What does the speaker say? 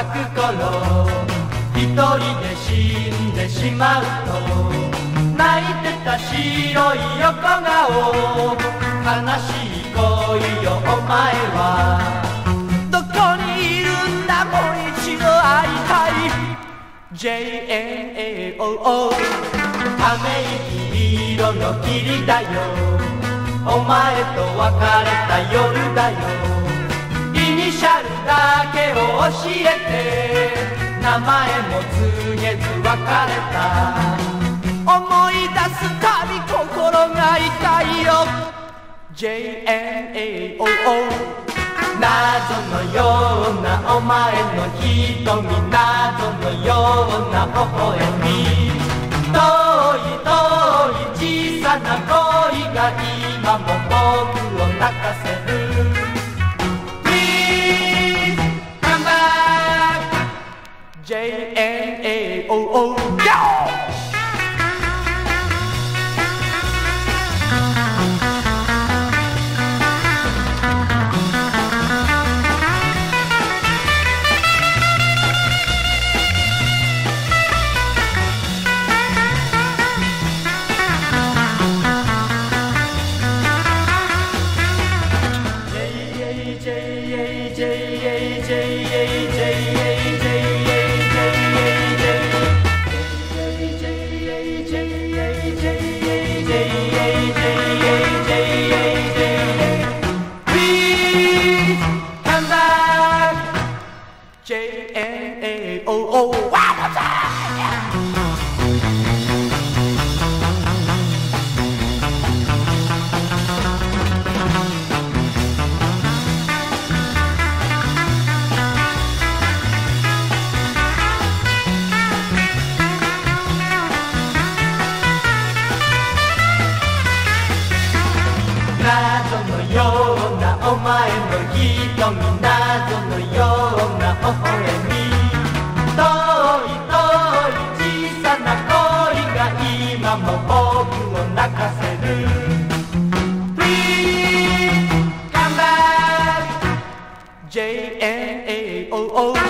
く頃一人で死んでしまうと泣いてた白い横顔悲しい恋よお前はどこにいるんだもう一度会いたい JNAOO ため息色の霧だよお前と別れた夜だよイニシャルだけを教えて名前も告げず別れた思い出すたび心が痛いよ JNAOO 謎のようなお前の瞳謎のような微笑み遠い遠い小さな恋が今も僕を泣かせる Please come back JNAOO Go! 謎のようなお前の瞳謎のような微笑み遠い遠い小さな恋が今も僕を泣かせる Please come back JNAOO